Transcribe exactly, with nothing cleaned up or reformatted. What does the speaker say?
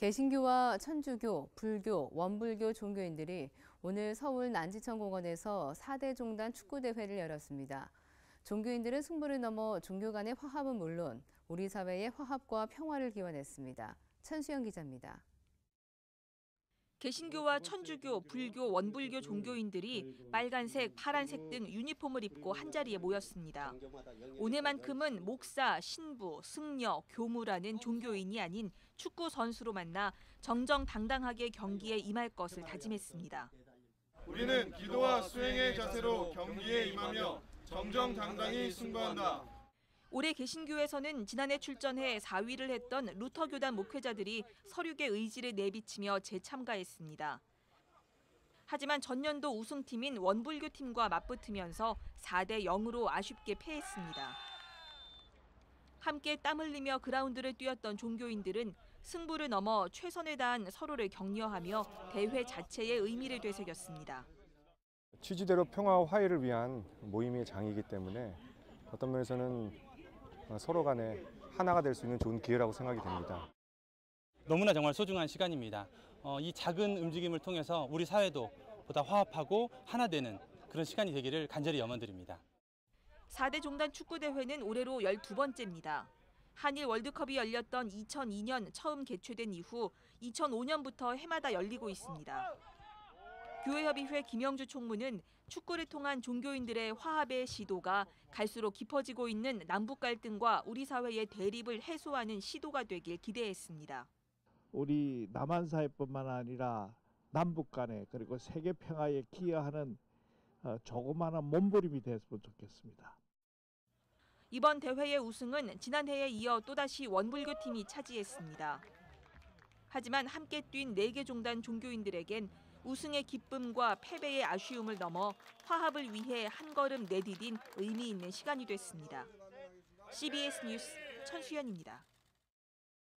개신교와 천주교, 불교, 원불교 종교인들이 오늘 서울 난지천공원에서 사 대 종단 축구대회를 열었습니다. 종교인들은 승부를 넘어 종교 간의 화합은 물론 우리 사회의 화합과 평화를 기원했습니다. 천수영 기자입니다. 개신교와 천주교, 불교, 원불교 종교인들이 빨간색, 파란색 등 유니폼을 입고 한자리에 모였습니다. 오늘만큼은 목사, 신부, 승려, 교무라는 종교인이 아닌 축구 선수로 만나 정정당당하게 경기에 임할 것을 다짐했습니다. 우리는 기도와 수행의 자세로 경기에 임하며 정정당당히 승부한다. 올해 개신교에서는 지난해 출전해 사 위를 했던 루터교단 목회자들이 서륙의 의지를 내비치며 재참가했습니다. 하지만 전년도 우승팀인 원불교팀과 맞붙으면서 사 대 영으로 아쉽게 패했습니다. 함께 땀 흘리며 그라운드를 뛰었던 종교인들은 승부를 넘어 최선을 다한 서로를 격려하며 대회 자체의 의미를 되새겼습니다. 취지대로 평화와 화해를 위한 모임의 장이기 때문에 어떤 면에서는 서로 간에 하나가 될 수 있는 좋은 기회라고 생각이 됩니다. 너무나 정말 소중한 시간입니다. 어, 이 작은 움직임을 통해서 우리 사회도 보다 화합하고 하나 되는 그런 시간이 되기를 간절히 염원드립니다. 사 대 종단 축구대회는 올해로 열두 번째입니다. 한일 월드컵이 열렸던 이천이 년 처음 개최된 이후 이천오 년부터 해마다 열리고 있습니다. 교회협의회 김영주 총무는 축구를 통한 종교인들의 화합의 시도가 갈수록 깊어지고 있는 남북 갈등과 우리 사회의 대립을 해소하는 시도가 되길 기대했습니다. 우리 남한 사회뿐만 아니라 남북 간에 그리고 세계 평화에 기여하는 조그마한 몸부림이 됐으면 좋겠습니다. 이번 대회의 우승은 지난해에 이어 또다시 원불교팀이 차지했습니다. 하지만 함께 뛴 네 개 종단 종교인들에겐 우승의 기쁨과 패배의 아쉬움을 넘어 화합을 위해 한 걸음 내디딘 의미 있는 시간이 됐습니다. 씨비에스 뉴스 천수연입니다.